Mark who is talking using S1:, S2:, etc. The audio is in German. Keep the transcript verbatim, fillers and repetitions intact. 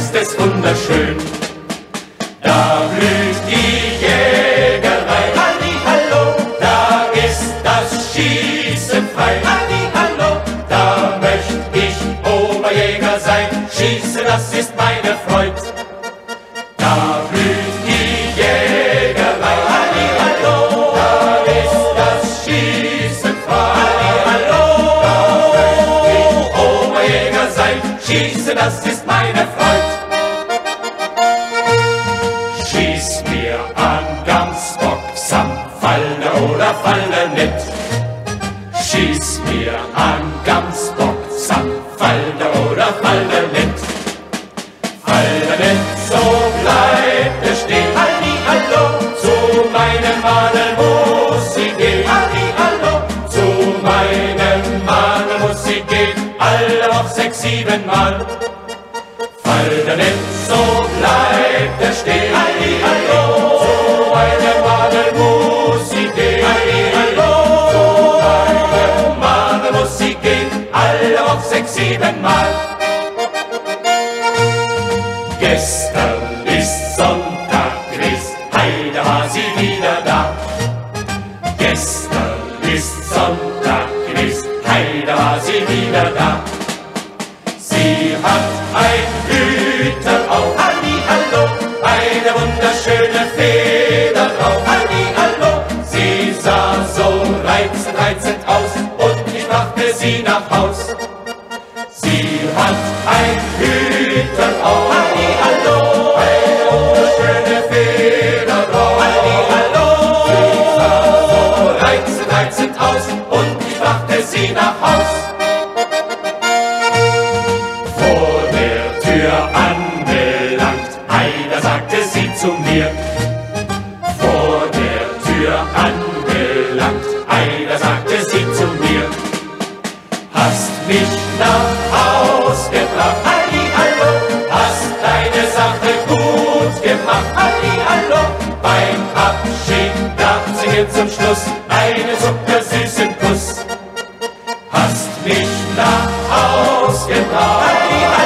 S1: ist es wunderschön. Da blüht die Jägerei, Halli, hallo, da ist das Schießen frei, Halli, hallo, da möcht ich Oberjäger sein, schießen, das ist meine Freud. Da blüht die Jägerei, Halli, hallo, da ist das Schießen frei, Halli, hallo, da möcht ich Oberjäger sein, schießen, das ist meine Freud. Schieß mir an Gamsbock, Samtfalder oder Falder nett. Schieß mir an Gamsbock, Samtfalder oder Falder nett. Falder nett, so bleibt er stehen. Halli, hallo, zu meinem Madel muss sie gehen. Halli, hallo, zu meinem Madel muss sie gehen. Alle auf sechs, sieben Mal. Falder nett, so bleibt er stehen. Halli, hallo, zu meinem Madel muss sie gehen. Halli, hallo, zu meinem Madel muss sie gehen. Alle auf sechs, sieben Mal. Gestern ist Sonntag gewesen, hei, da war sie wieder da. Gestern ist Sonntag gewesen, hei, da war sie wieder da. Sie hat ein Hüter auf, Halli, hallo, eine wunderschöne Feder drauf, Halli, hallo. Sie sah so reizend, reizend aus und ich brachte sie nach Haus. Sie hat ein Hüter auf, Halli, hallo, eine wunderschöne Feder drauf, Halli, hallo. Sie sah so reizend, reizend aus und ich brachte sie nach Haus. Angelangt, hei, da sagte sie zu mir. Vor der Tür angelangt, hei, da sagte sie zu mir. Hast mich nach Haus gebracht, Halli, hallo, hast deine Sache gut gemacht, Halli, hallo. Beim Abschied gab sie mir zum Schluss einen zuckersüßen Kuss. Hast mich nach Haus gebracht, Halli, hallo,